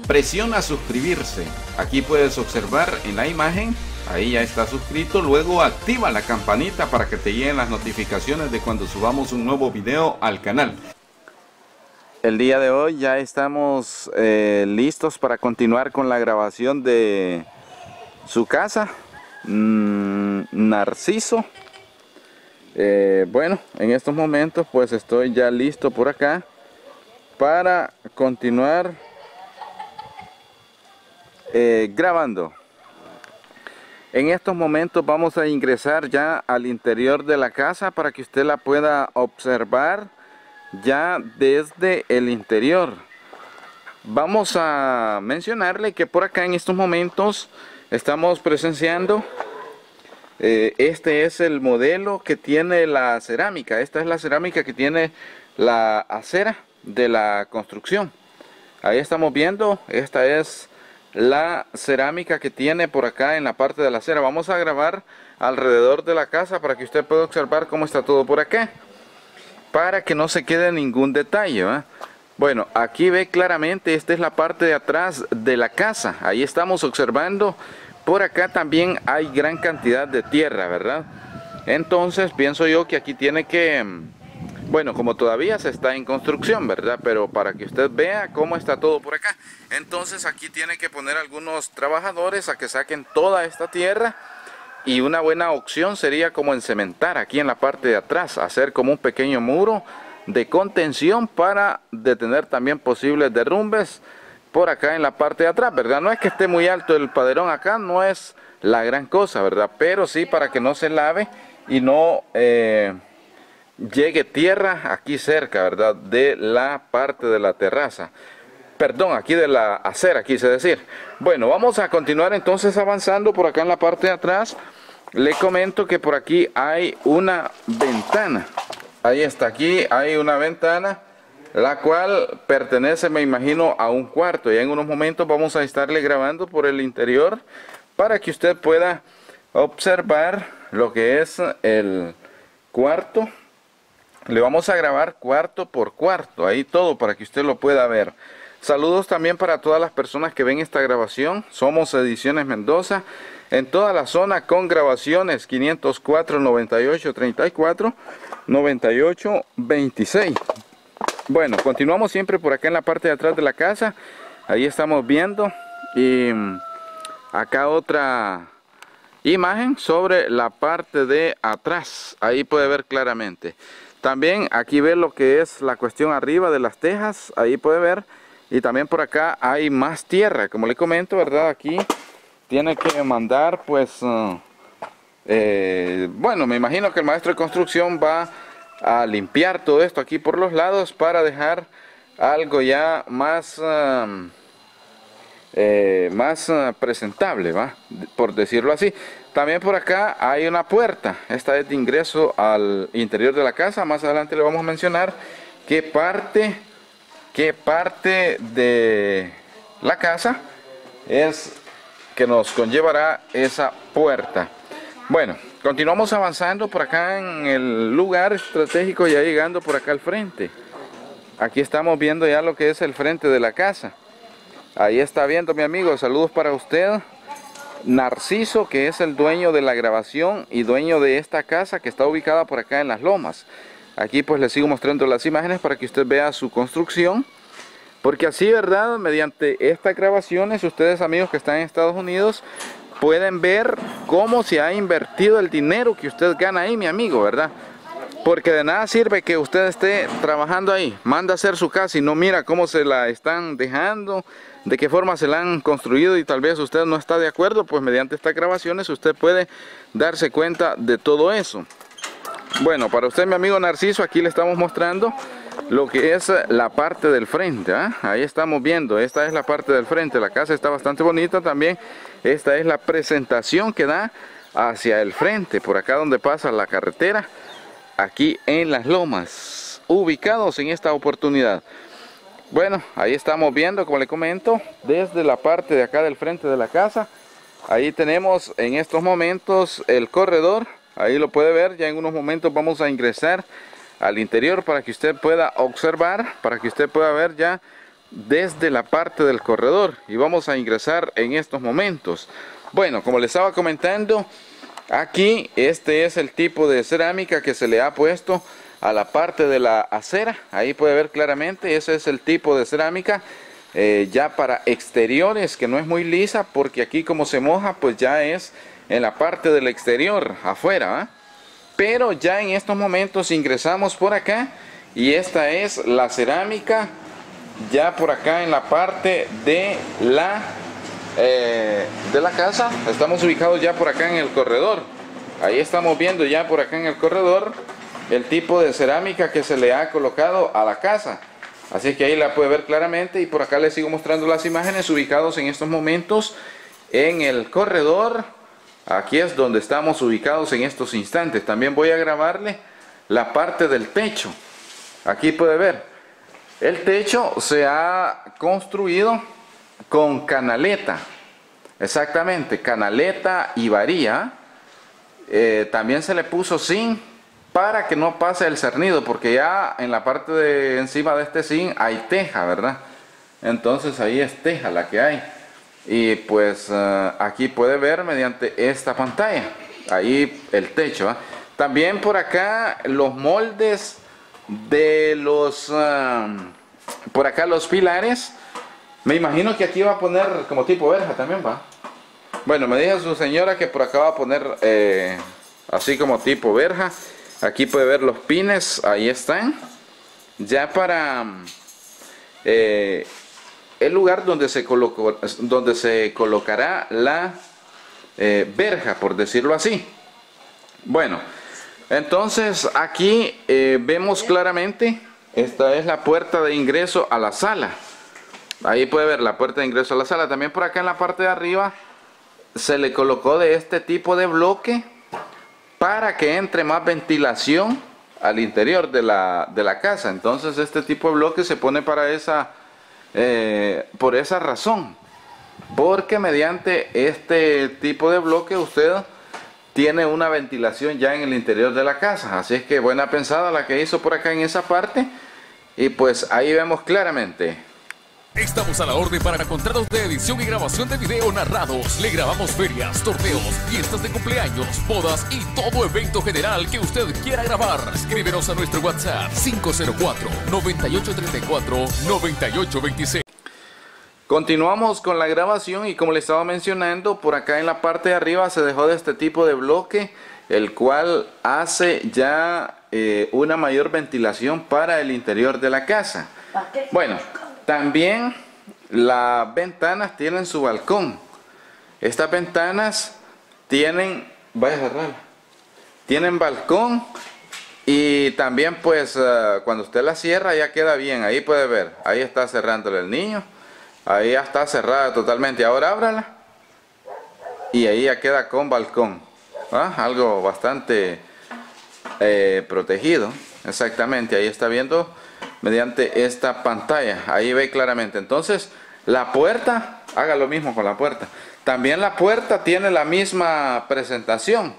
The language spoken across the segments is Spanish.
presiona suscribirse. Aquí puedes observar en la imagen, ahí ya está suscrito. Luego activa la campanita para que te lleguen las notificaciones de cuando subamos un nuevo video al canal. El día de hoy ya estamos listos para continuar con la grabación de su casa, Narciso. Bueno, en estos momentos pues estoy ya listo por acá para continuar grabando. En estos momentos vamos a ingresar ya al interior de la casa para que usted la pueda observar ya desde el interior. Vamos a mencionarle que por acá en estos momentos estamos presenciando este es el modelo que tiene la cerámica. Esta es la cerámica que tiene la acera de la construcción. Ahí estamos viendo, esta es la cerámica que tiene por acá en la parte de la acera. Vamos a grabar alrededor de la casa para que usted pueda observar cómo está todo por acá, para que no se quede ningún detalle, ¿eh? Bueno, aquí ve claramente, esta es la parte de atrás de la casa. Ahí estamos observando. Por acá también hay gran cantidad de tierra, ¿verdad? Entonces pienso yo que aquí tiene que, bueno, como todavía se está en construcción, ¿verdad? Pero para que usted vea cómo está todo por acá. Entonces aquí tiene que poner algunos trabajadores a que saquen toda esta tierra. Y una buena opción sería como encementar aquí en la parte de atrás, hacer como un pequeño muro de contención para detener también posibles derrumbes por acá en la parte de atrás, ¿verdad? No es que esté muy alto el paderón acá, no es la gran cosa, ¿verdad? Pero sí para que no se lave y no llegue tierra aquí cerca, ¿verdad? De la parte de la terraza. Perdón, aquí de la acera, quise decir. Bueno, vamos a continuar entonces avanzando por acá en la parte de atrás. Le comento que por aquí hay una ventana. Ahí está, aquí hay una ventana, la cual pertenece, me imagino, a un cuarto. Ya en unos momentos vamos a estarle grabando por el interior para que usted pueda observar lo que es el cuarto. Le vamos a grabar cuarto por cuarto, ahí todo para que usted lo pueda ver. Saludos también para todas las personas que ven esta grabación. Somos Ediciones Mendoza en toda la zona con grabaciones 504 98 34 98 26. Bueno, continuamos siempre por acá en la parte de atrás de la casa. Ahí estamos viendo y acá otra imagen sobre la parte de atrás. Ahí puede ver claramente. También aquí ve lo que es la cuestión arriba de las tejas. Ahí puede ver. Y también por acá hay más tierra, como le comento, ¿verdad? Aquí tiene que mandar, pues, bueno, me imagino que el maestro de construcción va a limpiar todo esto aquí por los lados para dejar algo ya más, presentable, ¿va? Por decirlo así. También por acá hay una puerta, esta es de ingreso al interior de la casa. Más adelante le vamos a mencionar qué parte de la casa es que nos conllevará esa puerta. Bueno, continuamos avanzando por acá en el lugar estratégico, ya llegando por acá al frente. Aquí estamos viendo ya lo que es el frente de la casa. Ahí está viendo mi amigo, saludos para usted. Narciso, que es el dueño de la grabación y dueño de esta casa que está ubicada por acá en Las Lomas. Aquí pues les sigo mostrando las imágenes para que usted vea su construcción. Porque así, ¿verdad? Mediante estas grabaciones, ustedes amigos que están en Estados Unidos, pueden ver cómo se ha invertido el dinero que usted gana ahí, mi amigo, ¿verdad? Porque de nada sirve que usted esté trabajando ahí, manda a hacer su casa y no mira cómo se la están dejando, de qué forma se la han construido y tal vez usted no está de acuerdo. Pues mediante estas grabaciones usted puede darse cuenta de todo eso. Bueno, para usted, mi amigo Narciso, aquí le estamos mostrando lo que es la parte del frente, ¿eh? Ahí estamos viendo, esta es la parte del frente. La casa está bastante bonita también. Esta es la presentación que da hacia el frente, por acá donde pasa la carretera, aquí en Las Lomas, ubicados en esta oportunidad. Bueno, ahí estamos viendo, como le comento, desde la parte de acá del frente de la casa. Ahí tenemos en estos momentos el corredor. Ahí lo puede ver, ya en unos momentos vamos a ingresar al interior para que usted pueda observar, para que usted pueda ver ya desde la parte del corredor y vamos a ingresar en estos momentos. Bueno, como les estaba comentando, aquí este es el tipo de cerámica que se le ha puesto a la parte de la acera. Ahí puede ver claramente, ese es el tipo de cerámica ya para exteriores, que no es muy lisa, porque aquí como se moja, pues ya es en la parte del exterior, afuera, ¿eh? Pero ya en estos momentos ingresamos por acá y esta es la cerámica ya por acá en la parte de la casa. Estamos ubicados ya por acá en el corredor. Ahí estamos viendo ya por acá en el corredor el tipo de cerámica que se le ha colocado a la casa. Así que ahí la puede ver claramente y por acá les sigo mostrando las imágenes ubicados en estos momentos en el corredor. Aquí es donde estamos ubicados en estos instantes. También voy a grabarle la parte del techo. Aquí puede ver. El techo se ha construido con canaleta. Exactamente, canaleta y varilla. También se le puso zinc para que no pase el cernido, porque ya en la parte de encima de este zinc hay teja, ¿verdad? Entonces ahí es teja la que hay. Y pues aquí puede ver mediante esta pantalla, ahí el techo, ¿eh? También por acá los moldes de los, por acá los pilares. Me imagino que aquí va a poner como tipo verja también, ¿va? Bueno, me dijo su señora que por acá va a poner así como tipo verja. Aquí puede ver los pines, ahí están. Ya para el lugar donde se colocará la verja, por decirlo así. Bueno, entonces aquí vemos claramente, esta es la puerta de ingreso a la sala. Ahí puede ver la puerta de ingreso a la sala. También por acá en la parte de arriba se le colocó de este tipo de bloque para que entre más ventilación al interior de la casa. Entonces este tipo de bloque se pone para esa, por esa razón, porque mediante este tipo de bloque usted tiene una ventilación ya en el interior de la casa. Así es que buena pensada la que hizo por acá en esa parte. Y pues ahí vemos claramente. Estamos a la orden para contratos de edición y grabación de video narrados. Le grabamos ferias, torneos, fiestas de cumpleaños, bodas y todo evento general que usted quiera grabar. Escríbenos a nuestro WhatsApp 504-9834-9826. Continuamos con la grabación y como les estaba mencionando, por acá en la parte de arriba se dejó de este tipo de bloque, el cual hace ya una mayor ventilación para el interior de la casa. Bueno, también las ventanas tienen su balcón. Estas ventanas tienen, vaya a cerrarla, tienen balcón y también pues cuando usted la cierra ya queda bien. Ahí puede ver, ahí está cerrándole el niño. Ahí ya está cerrada totalmente. Ahora ábrala y ahí ya queda con balcón. ¿Ah? Algo bastante protegido. Exactamente, ahí está viendo mediante esta pantalla. Ahí ve claramente. Entonces la puerta, haga lo mismo con la puerta. También la puerta tiene la misma presentación.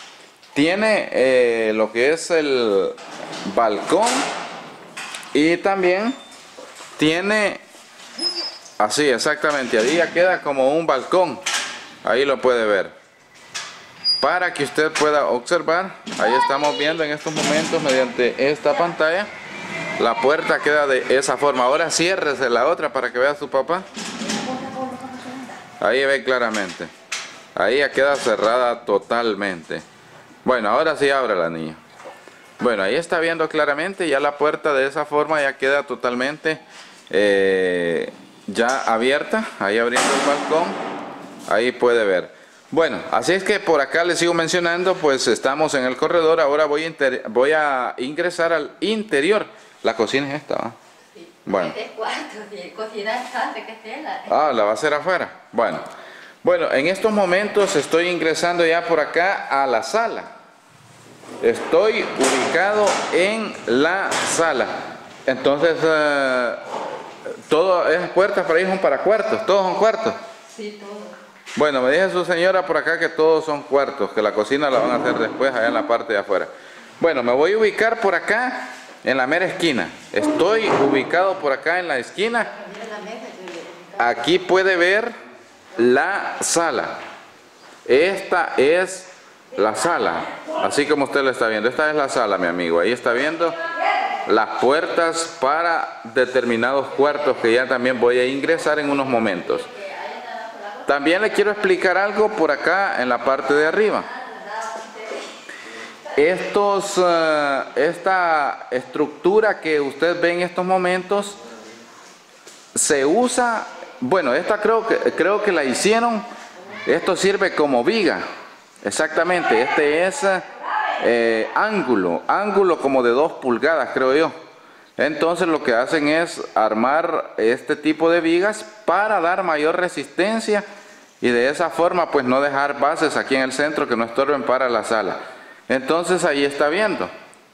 Tiene lo que es el balcón y también tiene así, exactamente, ahí ya queda como un balcón. Ahí lo puede ver. Para que usted pueda observar, ahí estamos viendo en estos momentos mediante esta pantalla. La puerta queda de esa forma. Ahora ciérrese la otra para que vea a su papá. Ahí ve claramente. Ahí ya queda cerrada totalmente. Bueno, ahora sí abre la niña. Bueno, ahí está viendo claramente. Ya la puerta de esa forma ya queda totalmente ya abierta. Ahí abriendo el balcón. Ahí puede ver. Bueno, así es que por acá les sigo mencionando. Pues estamos en el corredor. Ahora voy a ingresar al interior. La cocina es esta, ¿va? Sí. Bueno. Ah, la va a hacer afuera. Bueno, en estos momentos estoy ingresando ya por acá a la sala. Estoy ubicado en la sala. Entonces, todo es puertas para ir son para cuartos. ¿Todos son cuartos? Sí, todos. Bueno, me dice su señora por acá que todos son cuartos, que la cocina la van a hacer después allá en la parte de afuera. Bueno, me voy a ubicar por acá en la mera esquina. Estoy ubicado por acá en la esquina. Aquí puede ver la sala. Esta es la sala, así como usted lo está viendo. Esta es la sala, mi amigo. Ahí está viendo las puertas para determinados cuartos que ya también voy a ingresar en unos momentos. También le quiero explicar algo por acá en la parte de arriba. Esta estructura que usted ve en estos momentos se usa, bueno, esta creo que la hicieron, esto sirve como viga, exactamente. Este es ángulo como de 2 pulgadas, creo yo. Entonces lo que hacen es armar este tipo de vigas para dar mayor resistencia y de esa forma pues no dejar bases aquí en el centro que no estorben para la sala. Entonces ahí está viendo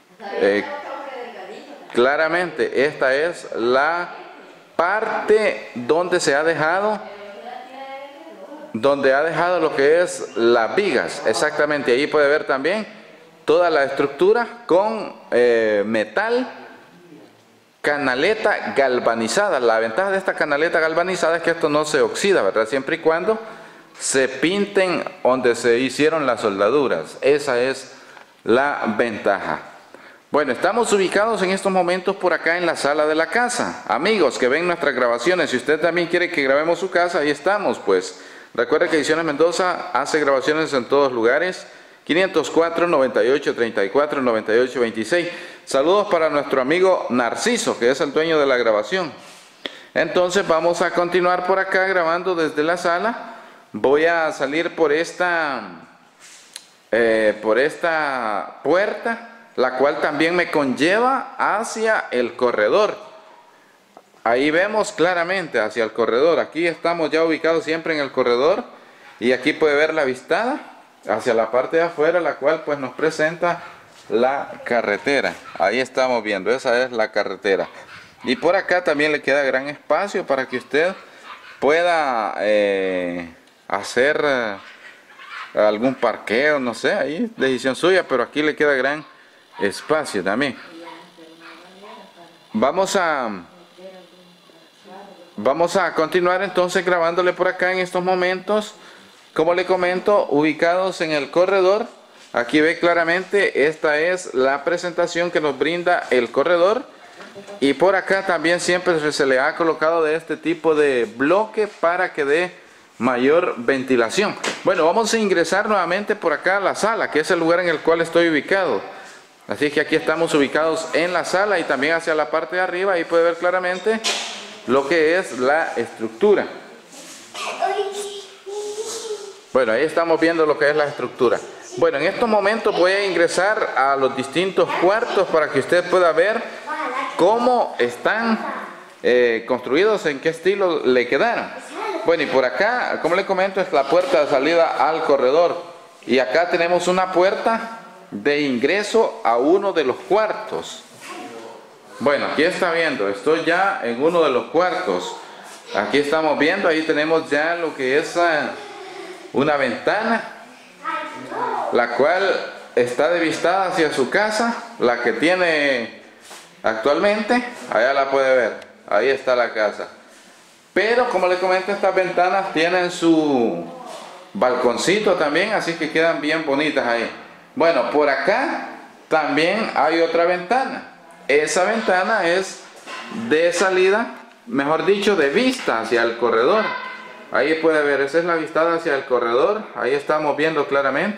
claramente, esta es la parte donde se ha dejado, lo que es las vigas, exactamente. Ahí puede ver también toda la estructura con metal, canaleta galvanizada. La ventaja de esta canaleta galvanizada es que esto no se oxida, ¿verdad? Siempre y cuando se pinten donde se hicieron las soldaduras. Esa es la ventaja. Bueno, estamos ubicados en estos momentos por acá en la sala de la casa. Amigos que ven nuestras grabaciones, si usted también quiere que grabemos su casa, ahí estamos pues. Recuerde que Ediciones Mendoza hace grabaciones en todos lugares. 504-98-34-98-26. Saludos para nuestro amigo Narciso, que es el dueño de la grabación. Entonces vamos a continuar por acá grabando desde la sala. Voy a salir por esta puerta, la cual también me conlleva hacia el corredor. Ahí vemos claramente hacia el corredor. Aquí estamos ya ubicados siempre en el corredor y aquí puede ver la vistada hacia la parte de afuera, la cual pues nos presenta la carretera. Ahí estamos viendo, esa es la carretera. Y por acá también le queda gran espacio para que usted pueda hacer algún parqueo, no sé, ahí decisión suya, pero aquí le queda gran espacio también. Vamos a continuar entonces grabándole por acá en estos momentos. Como le comento, ubicados en el corredor. Aquí ve claramente, esta es la presentación que nos brinda el corredor. Y por acá también siempre se le ha colocado de este tipo de bloque para que dé mayor ventilación. Bueno, vamos a ingresar nuevamente por acá a la sala, que es el lugar en el cual estoy ubicado. Así que aquí estamos ubicados en la sala y también hacia la parte de arriba. Ahí puede ver claramente lo que es la estructura. Bueno, ahí estamos viendo lo que es la estructura. Bueno, en estos momentos voy a ingresar a los distintos cuartos para que usted pueda ver cómo están construidos, en qué estilo le quedaron. Bueno, y por acá, como le comento, es la puerta de salida al corredor. Y acá tenemos una puerta de ingreso a uno de los cuartos. Bueno, aquí está viendo, estoy ya en uno de los cuartos. Aquí estamos viendo, ahí tenemos ya lo que es una ventana, la cual está desvistada hacia su casa, la que tiene actualmente. Allá la puede ver, ahí está la casa. Pero como le comento, estas ventanas tienen su balconcito también, así que quedan bien bonitas ahí. Bueno, por acá también hay otra ventana. Esa ventana es de salida, mejor dicho, de vista hacia el corredor. Ahí puede ver, esa es la vistada hacia el corredor. Ahí estamos viendo claramente.